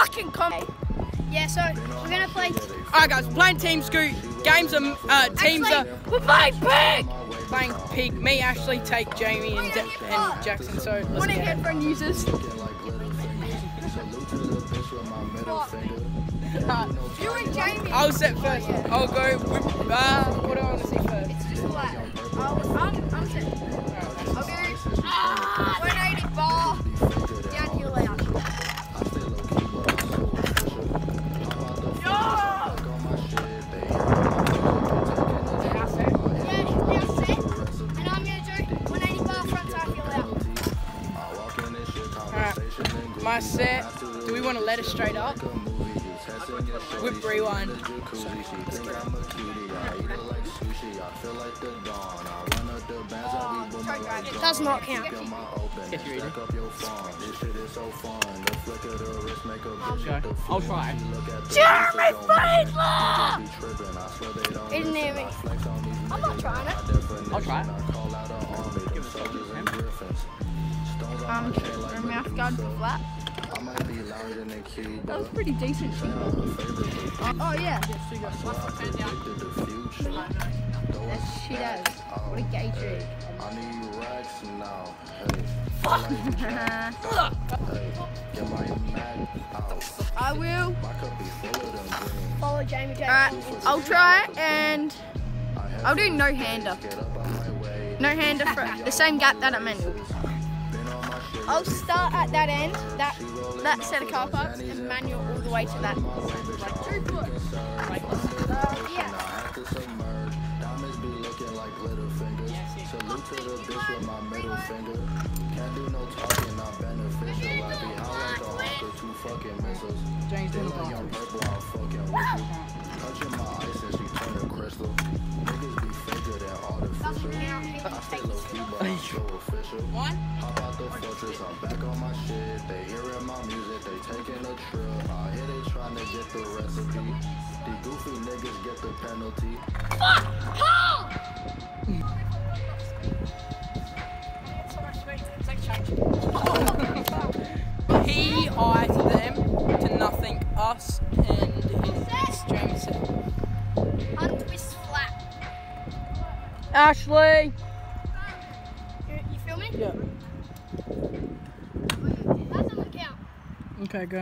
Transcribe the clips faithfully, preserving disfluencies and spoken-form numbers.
fucking comment. Yeah, so we're gonna play. Alright guys, we're playing Team Scoot. Games are, uh, teams Actually, are we're playing pig! playing pig. Me, Ashley, take Jamie and, De and Jackson, so let's One go. headphone users. Uh, You and Jamie. I'll set first. I'll go with, uh, what do I want to see first? It's just flat. I'll, I'm, I'm set. I'll do ah, one eighty bar. Downhill out. My set, do we want to let it straight up? With rewind. It does not count. Yes, you read it. Okay, I'll try. Jeremy Fiedler! He didn't hear me. I'm not trying it. I'll try it. Um, our mouth guard for flat. That was pretty decent. Oh yeah. That's shit ass. What a gay trick. I will follow Jamie. Alright, I'll try it and I'll do no hander. No hander for the same gap that I'm in. I'll start at that end, that that set of car parks, and manual all the way to that. Like two foot. Like, uh, yeah. James doing the One? Hop out the fortress, I'm back on my shit. They hearing my music, they taking a trip. Out here they trying to get the recipe. These goofy niggas get the penalty. Fuck! Help! He eyed them to nothing, us and his James said. Untwist flat. Ashley! You, you feel me? Yeah. That doesn't count. Okay, go.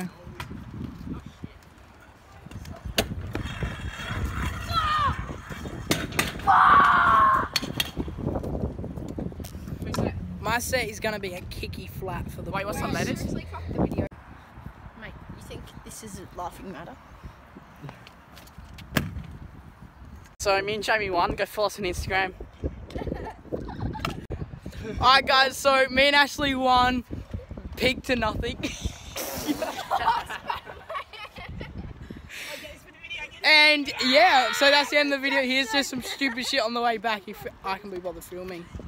My set is gonna be a kicky flat for the. Wait, what's the letters? Seriously, fuck the video. Mate, you think this is a laughing matter? So me and Jamie won. Go follow us on Instagram. Alright guys, so me and Ashley won. Pig to nothing. And yeah, so that's the end of the video. Here's just some stupid shit on the way back if I can be bothered filming.